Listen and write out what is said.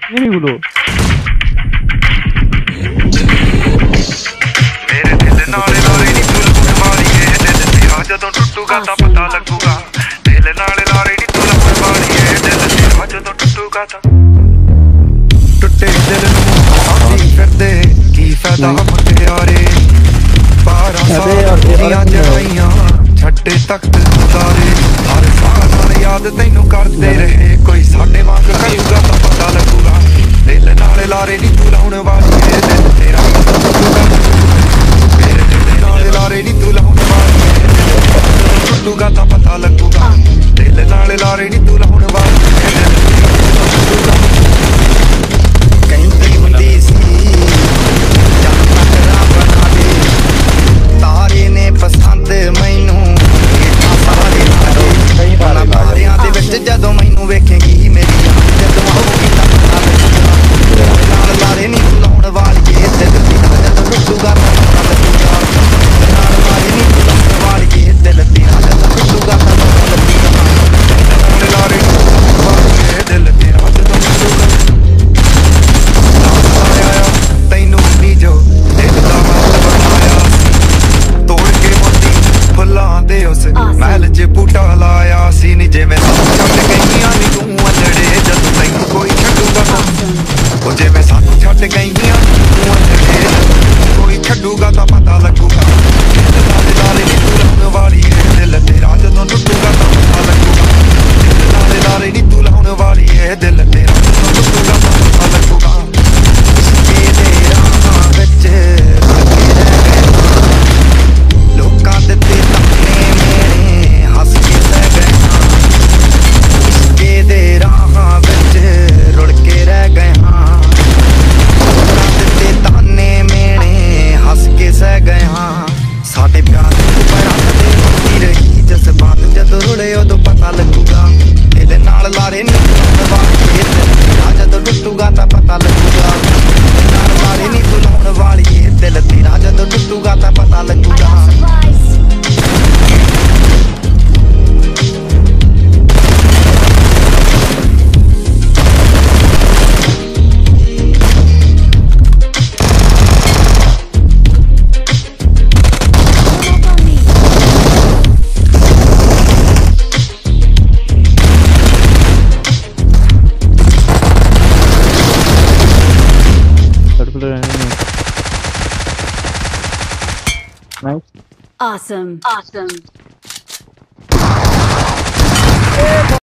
एनिमीগুলো मेरे दिल नाले नाले नी तू लूट मारिए दिल तेरा जदों टुटूगा तां पता लगूगा दिल नाले नाले नी तू लूट मारिए दिल तेरा जदों टुटूगा तां टुटे दिल नूं आंदी फिरदे की फायदा मुटियारे 12 साल ਦੀਆਂ ਜਵਾਈਆਂ ਛੱਡੇ ਤਖਤ ਉਤਾਰੇ ਹਰ ਸਾਹ ਨਾਲ ਯਾਦ ਤੈਨੂੰ ਕਰਦੇ ਰਹੇ ਕੋਈ ਸਾਡੇ ਵਾਂਗ ਕਰੂਗਾ ਤਾਂ ਪਤਾ ਲੱਗੂਗਾ ਦਿਲ ਨਾਲੇ ਲਾਰੇ ਨੀ ਤੂੰ ਲਾਉਣ ਵਾਲੀ ਏ ਦਿਲ ਤੇਰਾ ਮੇਰੇ ਦਿਲ ਨਾਲੇ ਲਾਰੇ ਨੀ ਤੂੰ ਲਾਉਣ ਵਾਲੀ ਏ ਟੁੱਟੂਗਾ ਤਾਂ ਪਤਾ ਲੱਗੂਗਾ ਦਿਲ ਨਾਲੇ ਲਾਰੇ ਨੀ ਤੂੰ ਲਾਉਣ ਵਾਲੀ ਏ ਕਹਿੰਦੀ ਹੁੰਦੀ ਸੀ ਜਦ ਤੱਕ ਰੱਬ ਬਣਾ ਦੇ ਤਾਰੇ ਨੇ ਪਸੰਦ ਮੈਨੂੰ ਸਾਰੇ ਨਾਲੇ ਬਾਰਿਆਂ ਦੇ ਵਿੱਚ ਜਦੋਂ ਮੈਨੂੰ ਵੇਖੇਂਗੀ ਮੇਰੀ ਜਦੋਂ ਆਉਗੀ ਤਾਂ ਪਤਾ ਲੱਗੂਗਾ ਨਾਲ ਲਾਰੇ ਨੀ ਤੂੰ ਲਾਉਣ ਵਾਲੀ ਏ ਦਿਲ ਤੇਰਾ ਜਦੋਂ ਟੁੱਟੂਗਾ ਤਾਂ ਪਤਾ ਲੱਗੂਗਾ ਨਾਲ ਲਾਰੇ ਨੀ ਤੂੰ ਲਾਉਣ ਵਾਲੀ ਏ ਦਿਲ ਤੇਰਾ ਜਦੋਂ ਟੁੱਟੂਗਾ ਤਾਂ ਪਤਾ ਲੱਗੂਗਾ ਨਾਲ ਲਾਰੇ ਨੀ ਤੂੰ ਲਾਉਣ ਵਾਲੀ ਏ ਦਿਲ ਤੇਰਾ ਜਦੋਂ ਟੁੱਟੂਗਾ ਆਇਆ ਤੈਨੂੰ ਨਹੀਂ ਜੋ ਦਿਲ ਦਾ ਹਾਲ ਬਣਾਇਆ ਤੋੜ ਕੇ ਮੋਤੀ ਫੁੱਲਾਂ ਦੇ ਉਸ ਮਹਿਲ 'ਚ ਬੂਟਾ ਲਾਇਆ ਸੀ ਨੀ ਜਿਵੇਂ ਸਾਨੂੰ ਛੱਡ ਗਈਆਂ ਨੀ ਤੂੰ ਅੰਜੜੇ ਜਦੋਂ ਤੈਨੂੰ ਕੋਈ ਛੱਡੂਗਾ ਉਹ ਜਿਵੇਂ ਸਾਨੂੰ ਛੱਡ ਗਈਆਂ ਤੂੰ ਅੰਜੜੇ ਕੋਈ ਛੱਡੂਗਾ ਤਾਂ ਪਤਾ ਲੱਗੂਗਾ ਨਾਲੇ ਨਾਲੇ ਨੀ ਤੂੰ ਲਾਉਣ ਵਾਲੀ ਏ ਦਿਲ ਤੇਰਾ ਜਦੋਂ ਟੁੱਟੂਗਾ ਤਾਂ ਪਤਾ ਲੱਗੂਗਾ ਨਾਲੇ ਨਾਲੇ ਨੀ ਤੂੰ ਲਾਉਣ ਵਾਲੀ ਏ ਦਿਲ ਤੇਰਾ ਜਦੋਂ ਟੁੱਟੂਗਾ ਤਾਂ ਪਤਾ ਲੱਗੂਗਾ ਇਸ਼ਕੇ ਦੇ ਰਾਹਾਂ ਵਿੱਚ ਲੋਕਾਂ ਦੇ ਤਾਨੇ ਮੇਰੇ ਹੱਸ ਕੇ ਸਹਿ ਗਏ ਹਾਂ ਇਸ਼ਕੇ ਦੇ ਰਾਹਾਂ ਵਿੱਚ ਰੁੜ ਕੇ ਰਹਿ ਗਏ ਹਾਂ ਲੋਕਾਂ ਦੇ ਤਾਨੇ ਮੇਰੇ ਹੱਸ ਕੇ ਸਹਿ ਗਏ ਹਾਂ ਸਾਡੇ ਪਿਆਰ ਨੂੰ ਬੜਾ ਤੇ ਹੁੰਦੀ ਰਹੀ ਜਜ਼ਬਾਤ ਜਦੋਂ ਰੁੜੇ ਉਦੋਂ ਪਤਾ ਲੱਗੂਗਾ ਇਹਦੇ ਨਾਲ ਲਾਰੇ ਨਹੀਂ ਵਾਲੀ ਜਦੋਂ ਟੁੱਟੂਗਾ ਤਾਂ ਪਤਾ ਲੱਗੂਗਾ ਨਾਲ ਲਾਰੇ ਨਹੀਂ ਤੂੰ ਲਾਉਣ ਵਾਲੀ ਏ ਦਿਲ ਤੇਰਾ ਜਦੋਂ ਟੁੱਟੂਗਾ ਤਾਂ ਪਤਾ ਲੱਗੂਗਾ Nice. Awesome.